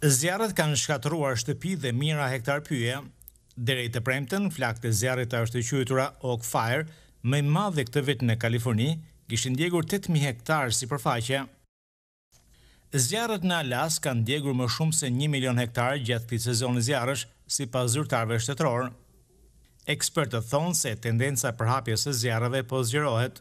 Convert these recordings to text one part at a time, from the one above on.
Zjarret kanë shkatëruar shtëpi dhe mijëra hektar pyje. Deri të premten, flakët e zjarrit është e quajtura Oak Fire, më i madhi këtë vit në Kaliforni, kishin ndjegur 8.000 hektar sipërfaqe. Zjarret në Alaskë kanë ndjegur më shumë se 1 milion hektar gjatë këtij sezoni zjarresh, sipas zyrtarëve shtetëror. Ekspertët thonë se tendenca për hapjes së zjarreve po zgjerohet.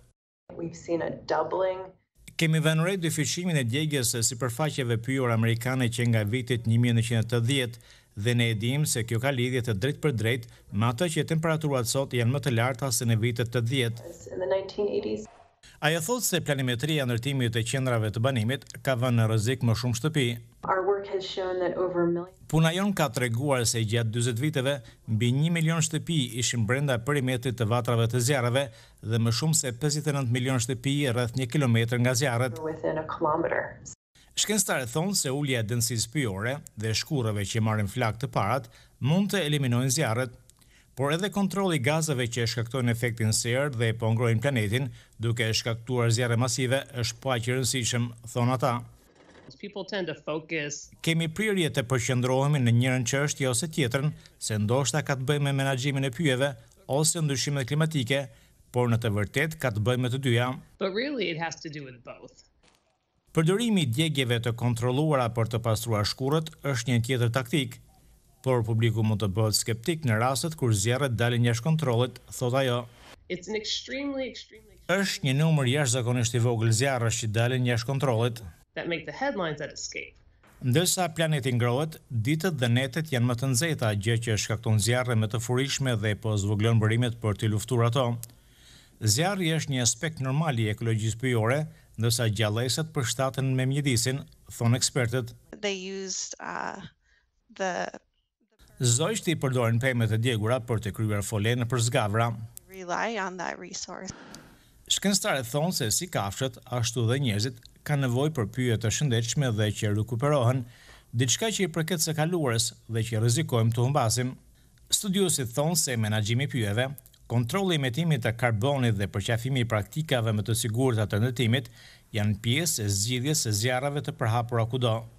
Kemi vënë re dyfishimin e djegjes së sipërfaqeve pyjore amerikane që nga vitit 1980 dhe ne e dimë se kjo ka lidhje të drejtë për drejtë me atë që temperaturat sot janë më të larta se në vitet të 80. Ajo thotë se planimetria e ndërtimit të qendrave të banimit ka vënë në rrezik më shumë shtëpi. Puna jon ka treguar se gjatë 40 viteve mbi 1 milion shtëpi ishin brenda perimetrit të vatrave të zjarreve dhe më shumë se 59 milion shtëpi rreth 1 kilometër nga zjarret. Shkencëtarët thonë se ulja e densisë pyjore dhe shkurrëve që marrin flak të parat mund të eliminojnë zjarret, por edhe kontrolli i gazeve që shkaktojnë efektin serë dhe po ngrojnë planetin, duke shkaktuar zjarre masive, është po aq i rëndësishëm, thonë ata. Kemi prirje të përqendrohemi në njërin çështje ose tjetrën, se ndoshta ka të bëjë me menaxhimin e pyjeve ose ndryshimet klimatike, por në të vërtetë ka të bëjë me të dyja. Përdorimi i djegjeve të kontrolluara për të pastruar shkurrët është një tjetër taktik, por publiku mund të bëhet skeptik në rastet kur zjarret dalin jashtë kontrollit, thot ajo. Është një numër jashtëzakonisht i vogël zjarresh që dalin jashtë kontrollit. Ndërsa planeti ngrohet, ditët dhe netet janë më të nxehta, gjë që shkakton zjarre më të furishme dhe po zvoglon bërimet për të luftuar ato. Zjarri është një aspekt normal i ekologjisë pyjore, ndërsa gjallësat përshtaten me mjedisin, thonë ekspertët. Zogjt i përdorin pemet e djegura për të kryer folenë për zgavra. Shkencëtarët thonë se si kafshët, ashtu dhe njerëzit kanë nevojë për pyje të shëndetshme dhe që rikuperohen, diçka që i përket së kaluarës dhe që rrezikojmë të humbasim. Studiosit thonë se menaxhimi i pyjeve, kontrolli i emetimit të karbonit dhe përqafimi i praktikave më të sigurta të ndërtimit janë pjesë e zgjidhjes së zjarreve të përhapura kudo.